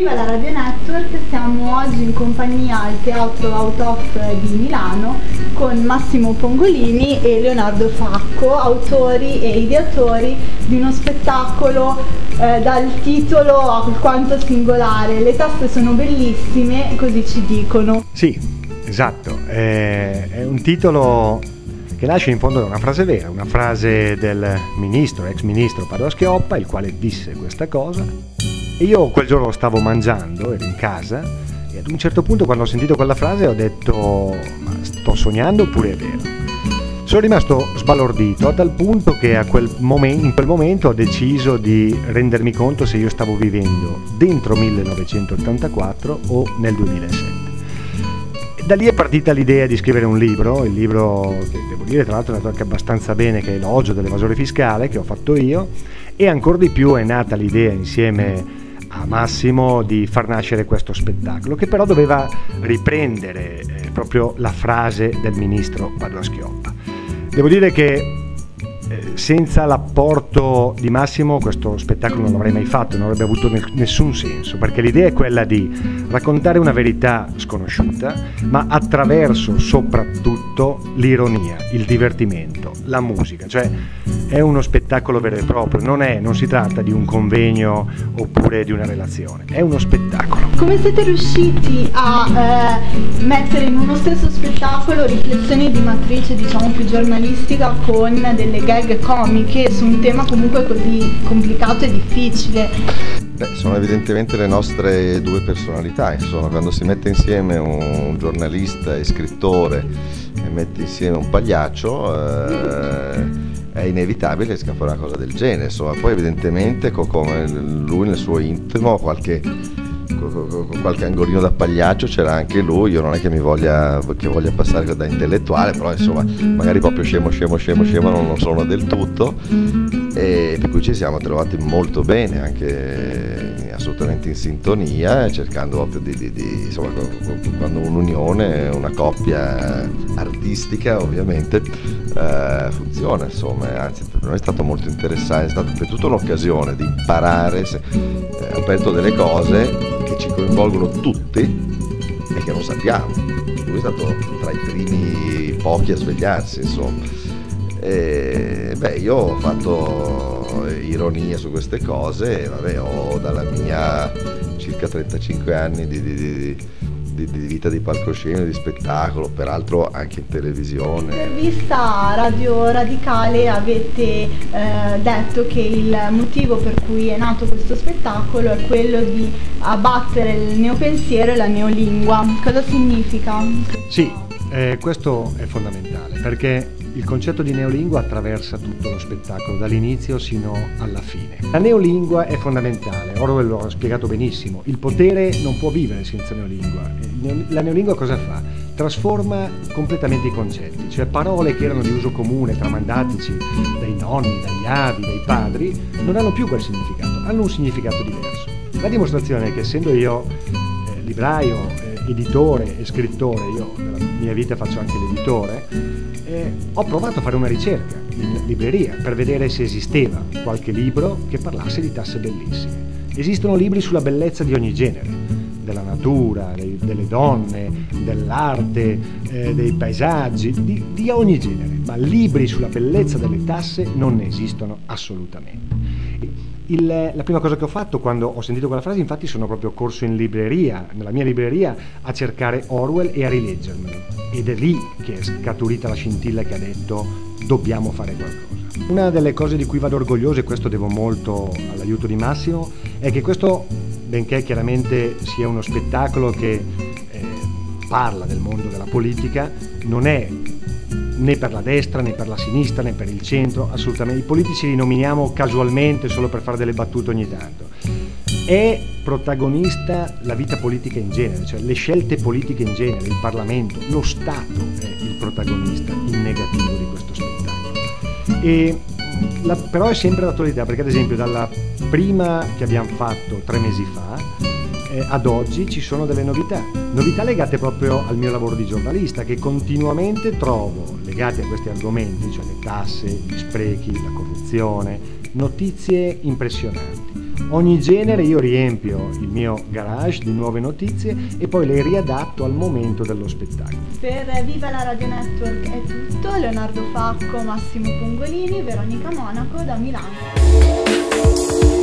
Viva la Radio Network, siamo oggi in compagnia al Teatro Out-Off di Milano con Massimo Pongolini e Leonardo Facco, autori e ideatori di uno spettacolo dal titolo alquanto singolare. Le tasse sono bellissime, così ci dicono. Sì, esatto, è un titolo che nasce in fondo da una frase vera, una frase del ministro, ex ministro Padoa-Schioppa, il quale disse questa cosa. E io quel giorno stavo mangiando, ero in casa, e ad un certo punto quando ho sentito quella frase ho detto: ma sto sognando oppure è vero? Sono rimasto sbalordito a tal punto che in quel momento ho deciso di rendermi conto se io stavo vivendo dentro 1984 o nel 2007. Da lì è partita l'idea di scrivere un libro, il libro che devo dire tra l'altro è andato anche abbastanza bene, che è Elogio dell'evasore fiscale, che ho fatto io, e ancora di più è nata l'idea insieme a Massimo di far nascere questo spettacolo, che però doveva riprendere proprio la frase del ministro Padoa-Schioppa. Devo dire che senza l'apporto di Massimo questo spettacolo non l'avrei mai fatto, non avrebbe avuto nessun senso, perché l'idea è quella di raccontare una verità sconosciuta, ma attraverso soprattutto l'ironia, il divertimento, la musica, cioè è uno spettacolo vero e proprio, non si tratta di un convegno oppure di una relazione, è uno spettacolo. Come siete riusciti a mettere in uno stesso spettacolo riflessioni di matrice, diciamo, più giornalistica con delle gag comiche su un tema comunque così complicato e difficile? Beh, sono evidentemente le nostre due personalità, insomma, quando si mette insieme un giornalista e scrittore e mette insieme un pagliaccio, è inevitabile che scappa una cosa del genere, insomma. Poi evidentemente come lui nel suo intimo qualche angolino da pagliaccio c'era anche lui. Io non è che voglia passare da intellettuale, però insomma magari proprio scemo non sono del tutto, e per cui ci siamo trovati molto bene, anche assolutamente in sintonia, cercando proprio di insomma, quando un'unione, una coppia artistica ovviamente funziona, insomma. Anzi, per noi è stato molto interessante, è stata per tutta un'occasione di imparare, ha aperto delle cose che ci coinvolgono tutti e che non sappiamo. Lui è stato tra i primi pochi a svegliarsi, insomma. Beh, io ho fatto ironia su queste cose, vabbè, ho dalla mia circa 35 anni di vita di palcoscenico, di spettacolo, peraltro anche in televisione. In intervista a Radio Radicale avete detto che il motivo per cui è nato questo spettacolo è quello di abbattere il neopensiero e la neolingua. Cosa significa? Sì, questo è fondamentale, perché il concetto di neolingua attraversa tutto lo spettacolo, dall'inizio sino alla fine. La neolingua è fondamentale, Orwell lo ha spiegato benissimo, il potere non può vivere senza neolingua. La neolingua cosa fa? Trasforma completamente i concetti, cioè parole che erano di uso comune, tramandatici dai nonni, dagli avi, dai padri, non hanno più quel significato, hanno un significato diverso. La dimostrazione è che essendo io libraio, editore e scrittore, io nella mia vita faccio anche l'editore, ho provato a fare una ricerca in libreria per vedere se esisteva qualche libro che parlasse di tasse bellissime. Esistono libri sulla bellezza di ogni genere, della natura, delle donne, dell'arte, dei paesaggi, di ogni genere, ma libri sulla bellezza delle tasse non ne esistono assolutamente. La prima cosa che ho fatto quando ho sentito quella frase, infatti, sono proprio corso in libreria, nella mia libreria, a cercare Orwell e a rileggermelo. Ed è lì che è scaturita la scintilla che ha detto: dobbiamo fare qualcosa. Una delle cose di cui vado orgoglioso, e questo devo molto all'aiuto di Massimo, è che questo, benché chiaramente sia uno spettacolo che parla del mondo della politica, non è né per la destra, né per la sinistra, né per il centro, assolutamente. I politici li nominiamo casualmente solo per fare delle battute ogni tanto. È protagonista la vita politica in genere, cioè le scelte politiche in genere, il Parlamento, lo Stato è il protagonista in negativo di questo spettacolo. Però è sempre d'attualità, perché ad esempio dalla prima che abbiamo fatto 3 mesi fa ad oggi ci sono delle novità legate proprio al mio lavoro di giornalista, che continuamente trovo legate a questi argomenti, cioè le tasse, gli sprechi, la corruzione, notizie impressionanti. Ogni genere io riempio il mio garage di nuove notizie e poi le riadatto al momento dello spettacolo. Per Viva la Radio Network è tutto. Leonardo Facco, Massimo Pongolini, Veronica Monaco da Milano.